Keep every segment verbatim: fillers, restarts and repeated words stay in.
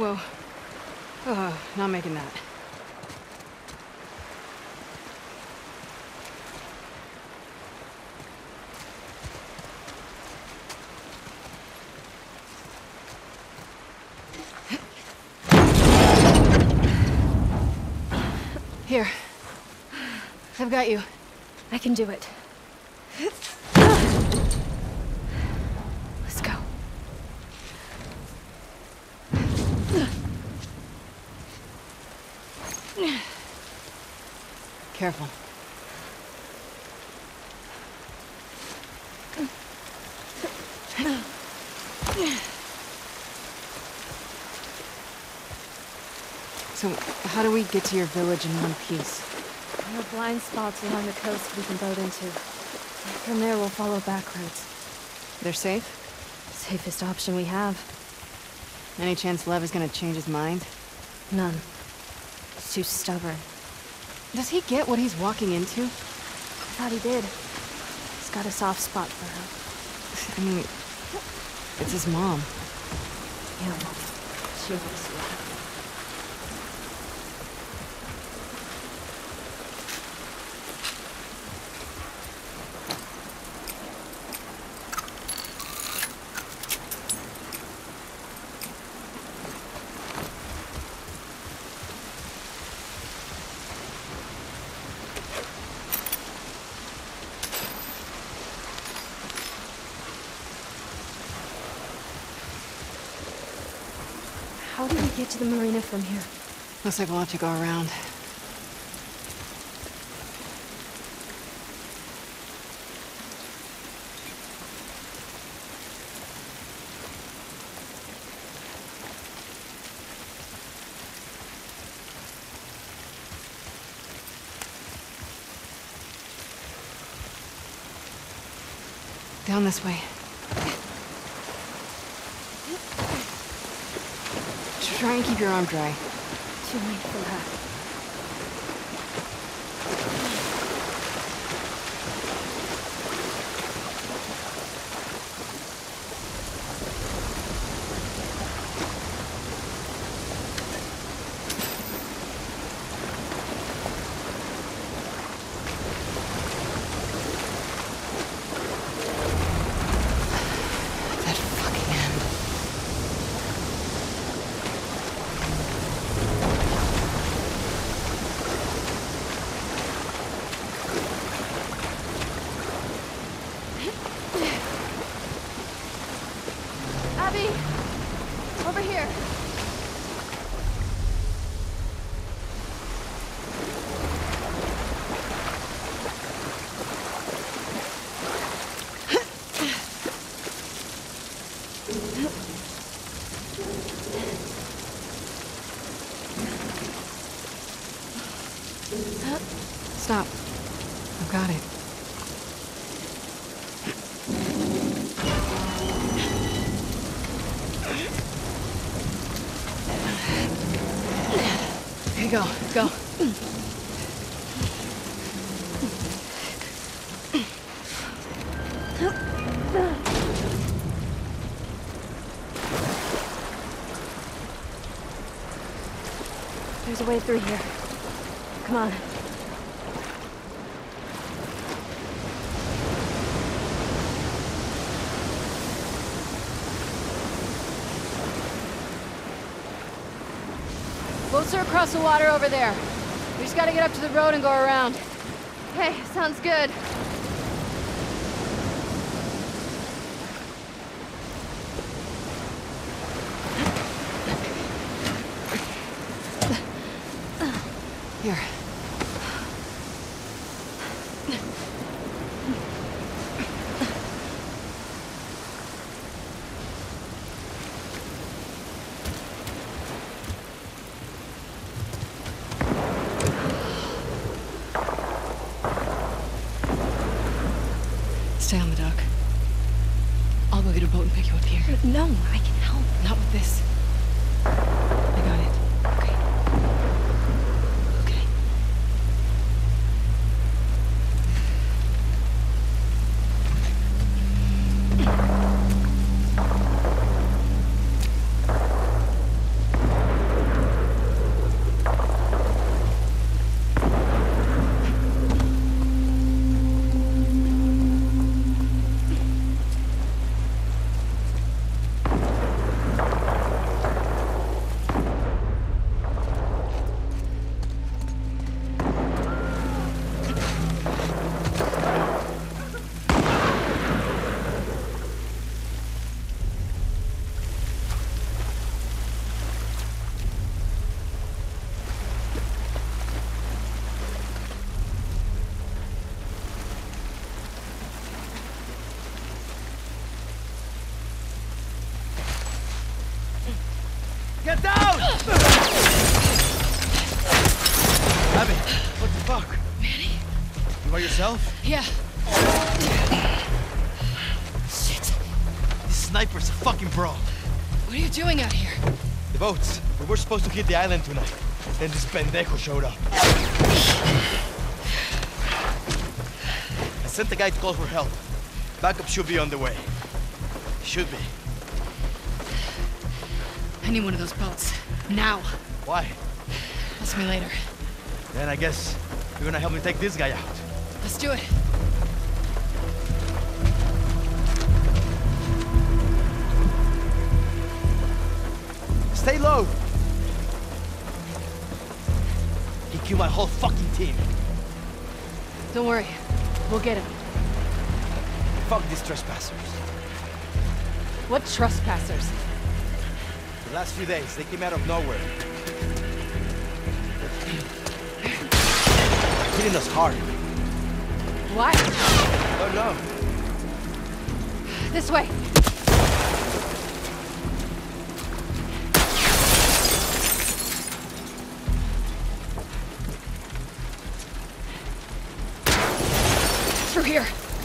Whoa. Oh, not making that. Here. I've got you. I can do it. Let's go. Careful. So, how do we get to your village in one piece? There are blind spots along the coast we can boat into. From there, we'll follow back roads. They're safe? Safest option we have. Any chance Lev is gonna change his mind? None. He's too stubborn. Does he get what he's walking into? I thought he did. He's got a soft spot for her. I mean, it's his mom. Yeah, well, she was, yeah. How do we get to the marina from here? Looks like we'll have to go around. Down this way. Try and keep your arm dry. Too late for that. Abby! Over here! Stop. I've got it. Here you go. Go. There's a way through here. Come on. Boats are across the water over there. We just gotta get up to the road and go around. Hey, sounds good. Here. Stay on the dock. I'll go get a boat and pick you up here. No, I can help. Not with this. I got it. Okay. Okay. Abby, what the fuck? Manny? You by yourself? Yeah. Shit. This sniper's a fucking pro. What are you doing out here? The boats. We were supposed to hit the island tonight. Then this pendejo showed up. I sent the guy to call for help. Backup should be on the way. Should be. I need one of those boats. Now. Why? Ask me later. Then I guess you're gonna help me take this guy out. Let's do it. Stay low! He killed my whole fucking team. Don't worry. We'll get him. Fuck these trespassers. What trespassers? The last few days, they came out of nowhere. Hitting us hard. Why? Don't know. This way. Through here.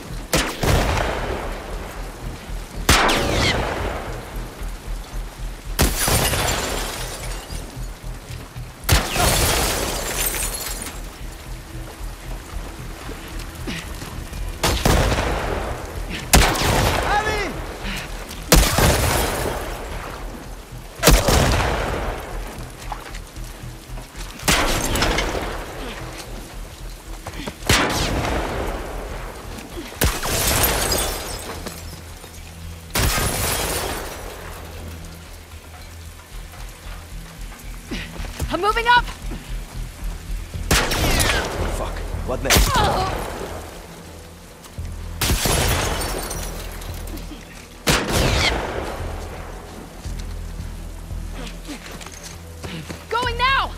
I'm moving up! Fuck. What next? Oh. Going now!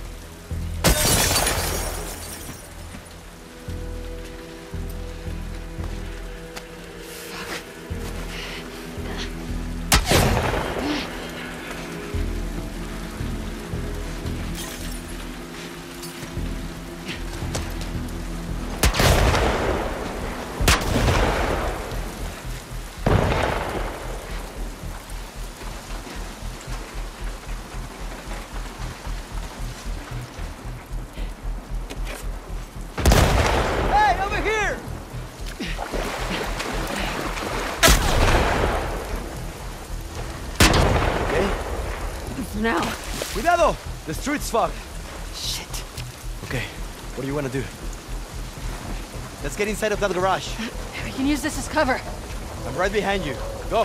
Now. Cuidado! The street's fogged. Shit. Okay, what do you want to do? Let's get inside of that garage. We can use this as cover. I'm right behind you. Go.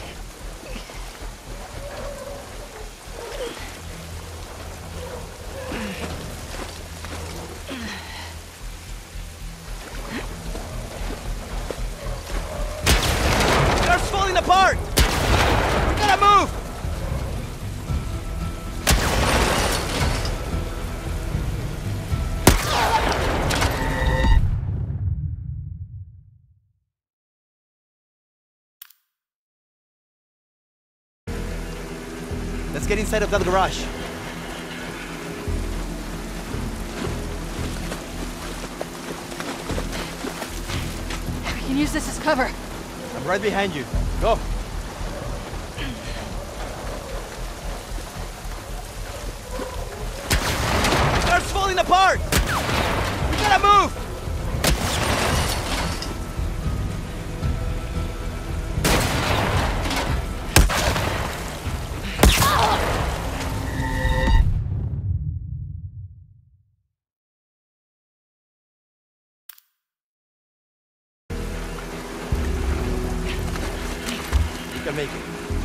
Car's falling apart! We gotta move! Let's get inside of that garage. We can use this as cover. I'm right behind you. Go. Car's falling apart! We gotta move! You can make it.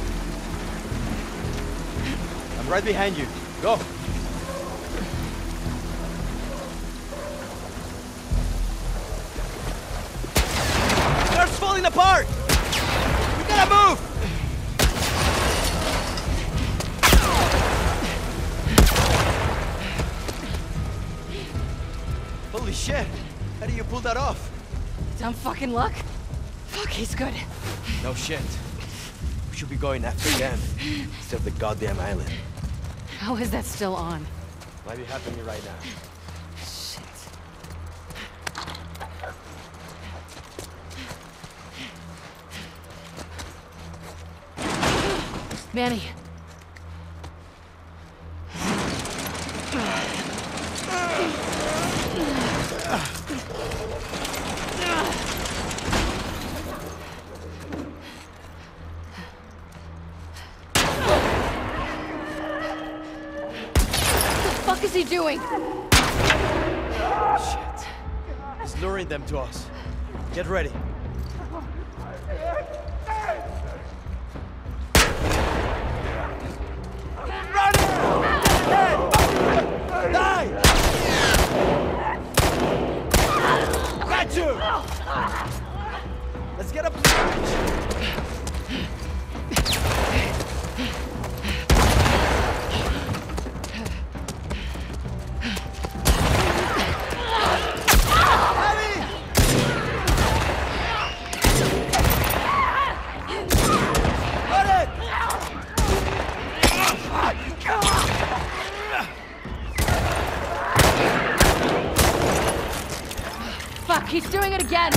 I'm right behind you. Go. Car's falling apart! We gotta move! Holy shit! How do you pull that off? Dumb fucking luck? Fuck, he's good. No shit. We should be going after them instead of the goddamn island. How is that still on? Might be happening right now. Shit. Manny. What is he doing? Shit. He's luring them to us. Get ready. Run! Dead! Die! Got you! Let's get up to the bridge. Fuck, he's doing it again!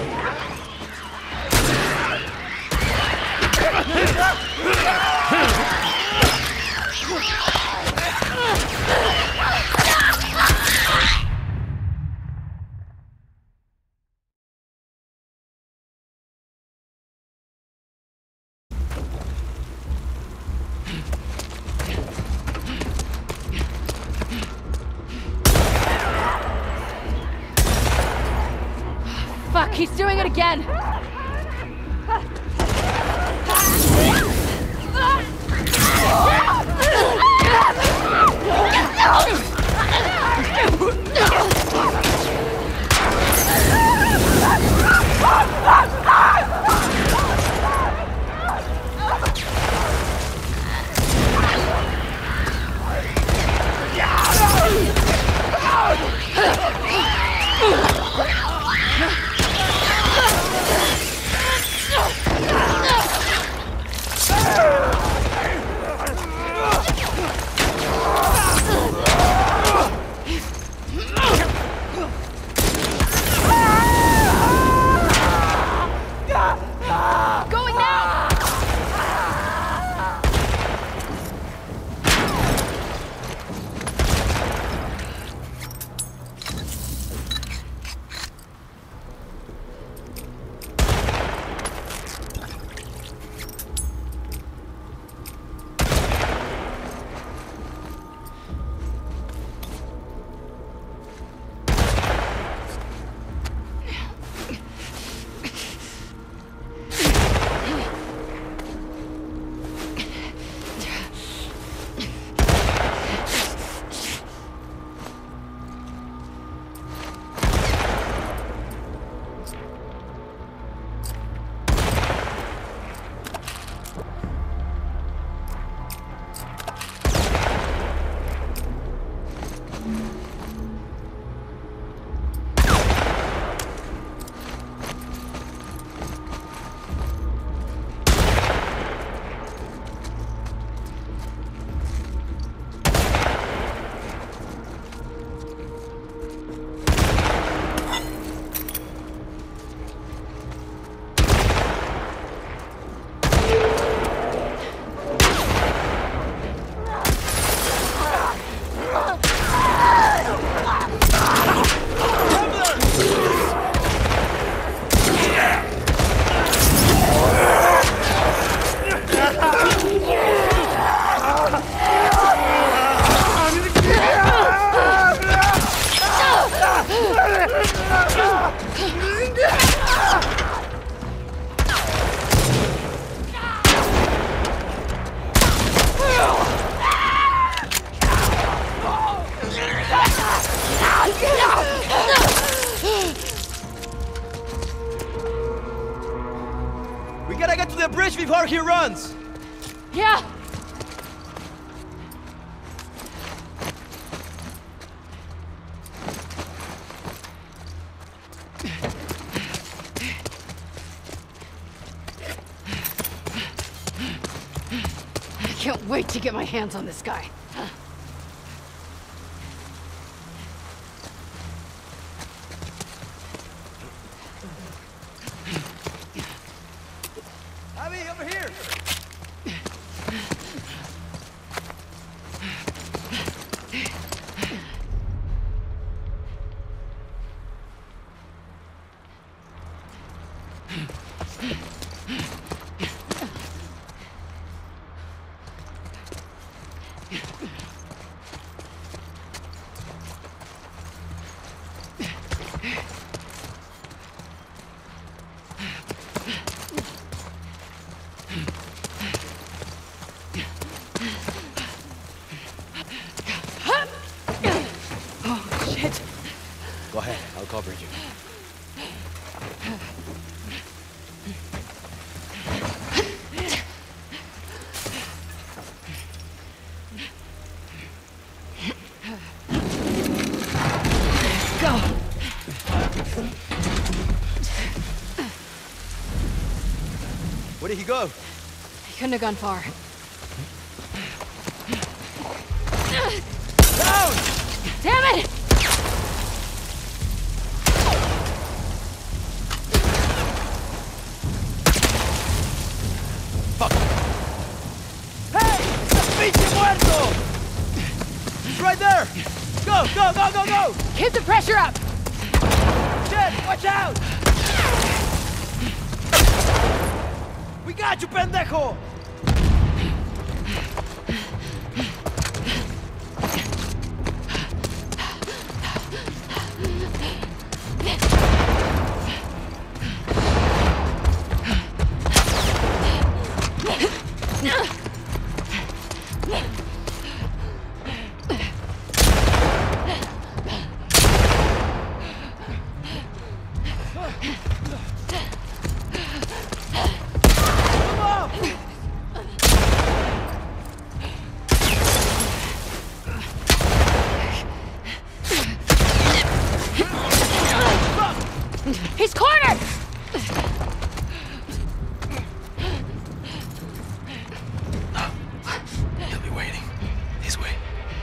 Fuck, he's doing it again! We gotta get to the bridge before he runs! Yeah! I can't wait to get my hands on this guy. Abby, over here! Where did he go? He couldn't have gone far. Down! Damn it! Fuck! Hey! ¡Ese pinche muerto! He's right there! Go, go, go, go, go! Keep the pressure up! Shit! Watch out! We got you, pendejo! He's cornered! He'll be waiting. This way.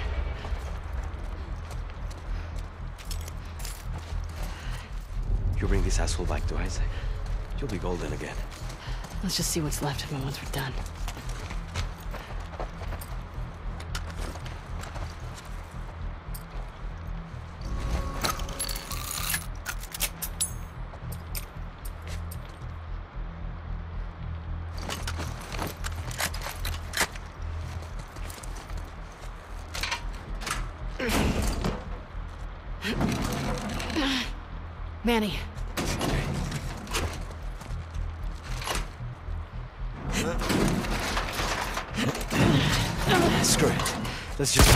You bring this asshole back to Isaac, you'll be golden again. Let's just see what's left of him once we're done. Manny. Screw it. Let's just...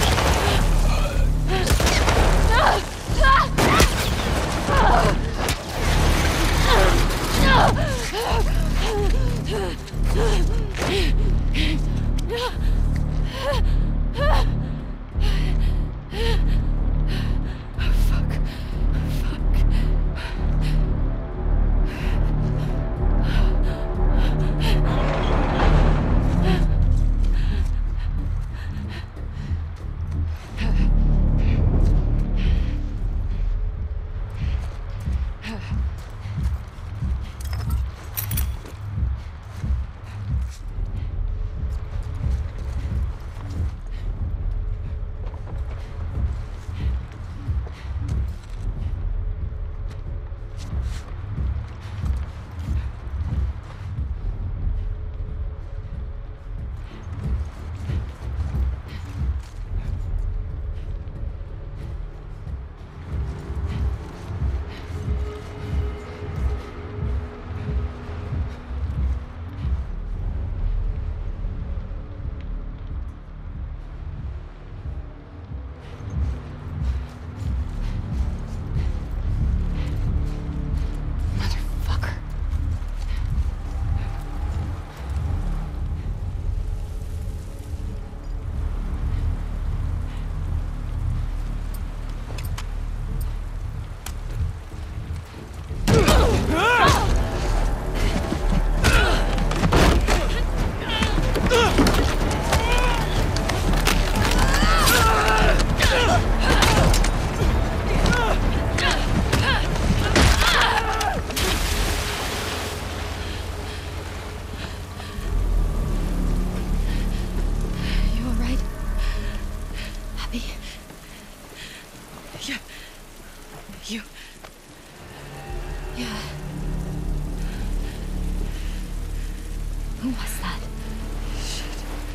Who was that? Shit.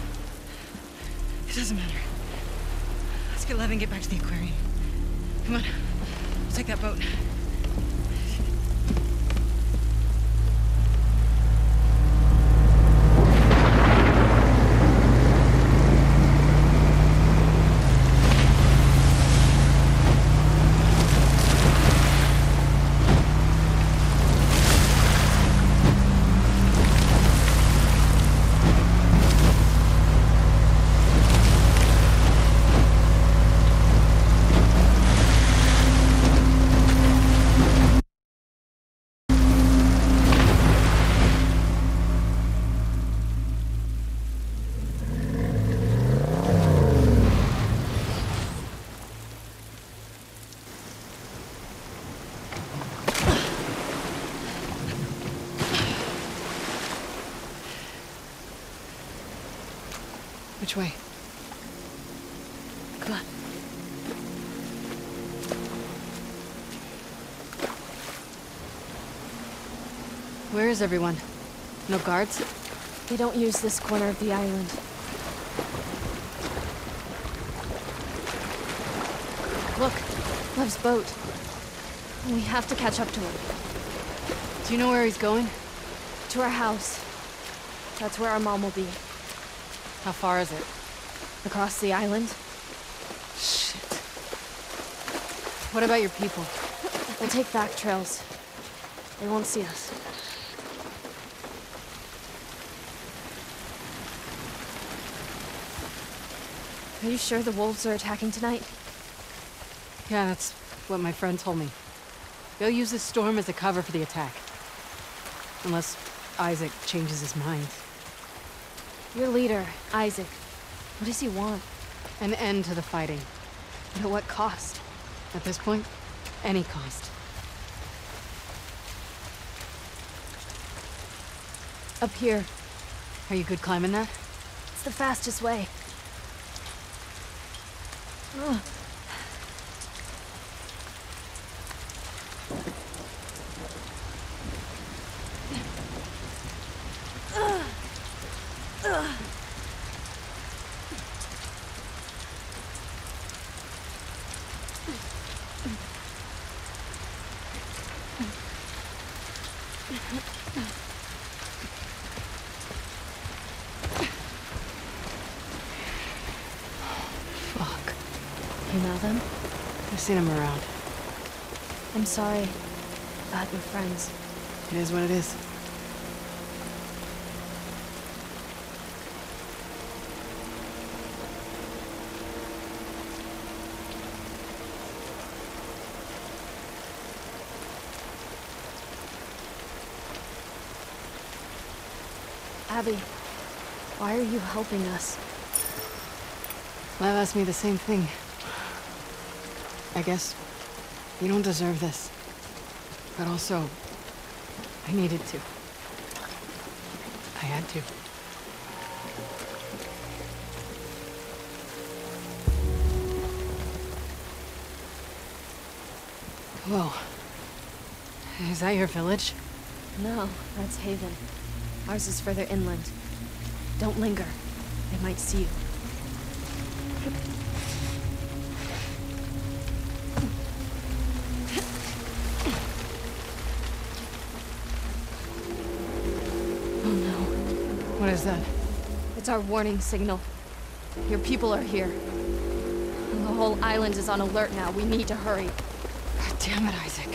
It doesn't matter. Let's get Lev and get back to the aquarium. Come on. Let's take that boat. Which way? Come on. Where is everyone? No guards? They don't use this corner of the island. Look, Lev's boat. We have to catch up to him. Do you know where he's going? To our house. That's where our mom will be. How far is it? Across the island. Shit. What about your people? We'll take back trails. They won't see us. Are you sure the wolves are attacking tonight? Yeah, that's what my friend told me. They'll use this storm as a cover for the attack. Unless Isaac changes his mind. Your leader, Isaac. What does he want? An end to the fighting. And at what cost? At this point, any cost. Up here. Are you good climbing that? It's the fastest way. Ugh. Fuck. You know them? I've seen him around. I'm sorry about your friends. It is what it is. Abby, why are you helping us? Lev asked me the same thing. I guess you don't deserve this. But also, I needed to. I had to. Whoa. Is that your village? No, that's Haven. Ours is further inland. Don't linger. They might see you. Oh no. What is that? It's our warning signal. Your people are here. And the whole island is on alert now. We need to hurry. God damn it, Isaac.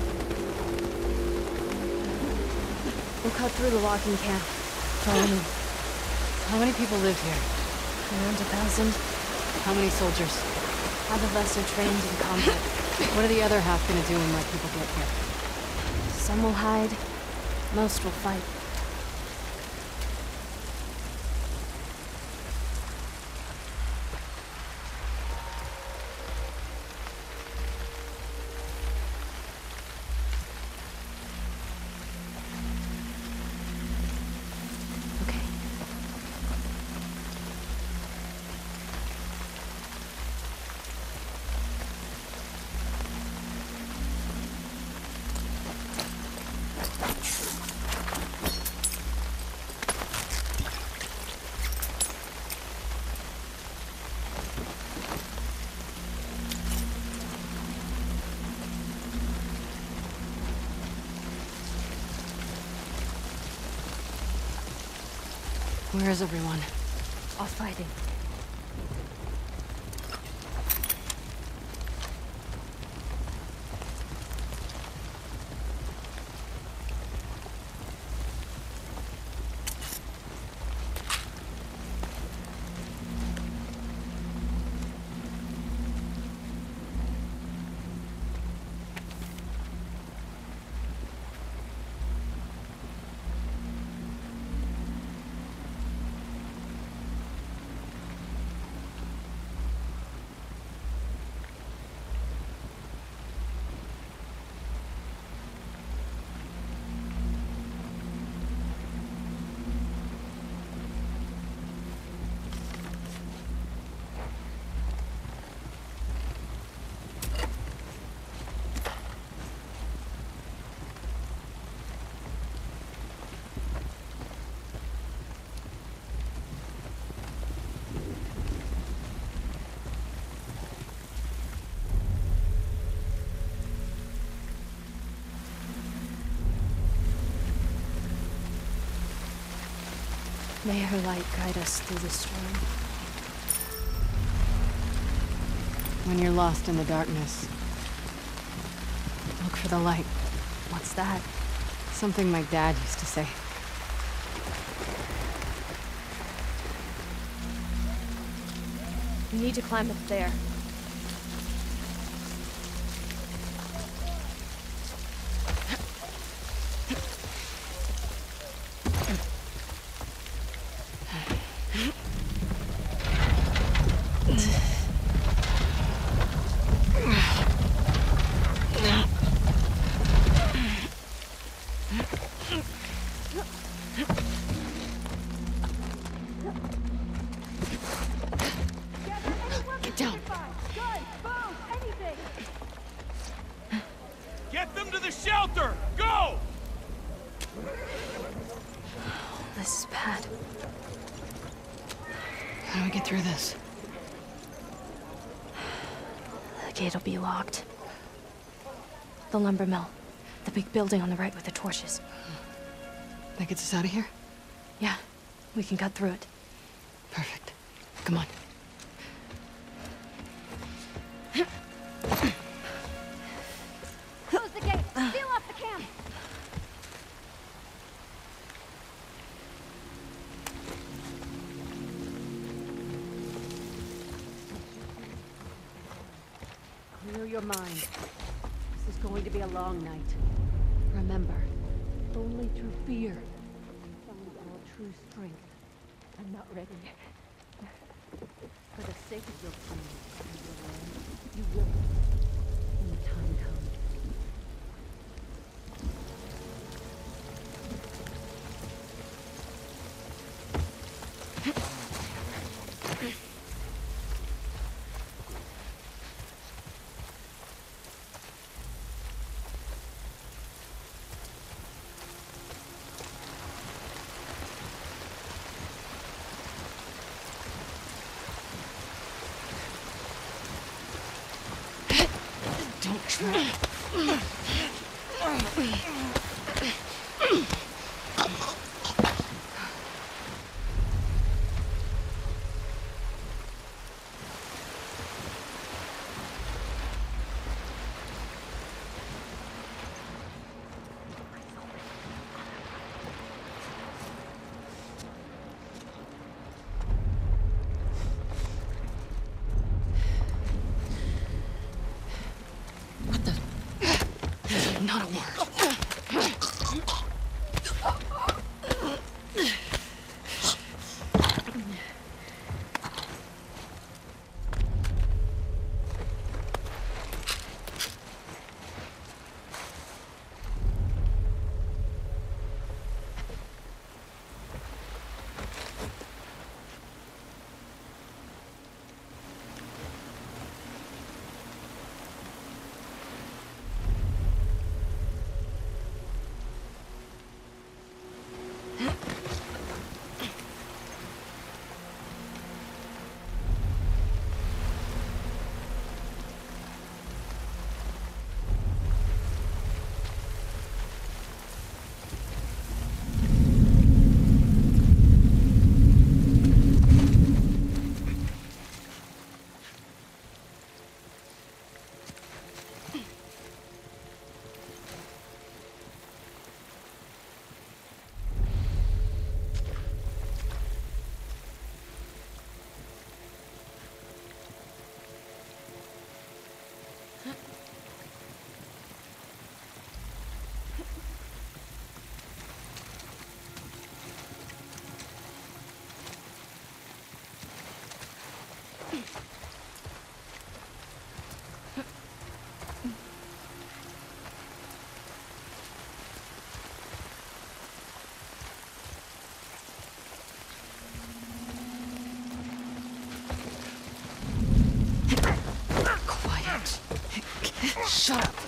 We'll cut through the logging camp. Follow me. How many people live here? Around a thousand. How many soldiers? Half of us are trained in combat. What are the other half gonna do when my people get here? Some will hide. Most will fight. Okay. Where is everyone? Off fighting. May her light guide us through the storm. When you're lost in the darkness, look for the light. What's that? Something my dad used to say. We need to climb up there. Get them to the shelter! Go! This is bad. How do we get through this? The gate'll be locked. The lumber mill. The big building on the right with the torches. That gets us out of here? Yeah, we can cut through it. Perfect. Come on. Close the gate! Seal off the camp! Clear your mind. This is going to be a long night. Remember, only through fear find our true strength. I'm not ready. For the sake of your family and your land, you will when the time comes. Don't try. Not a word. Shut up.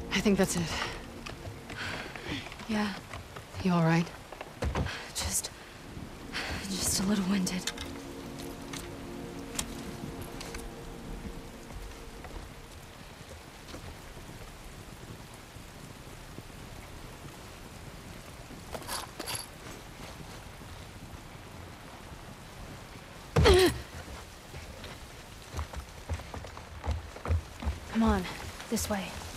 I think that's it. Yeah, You all right? just... just a little winded. Come on, this way.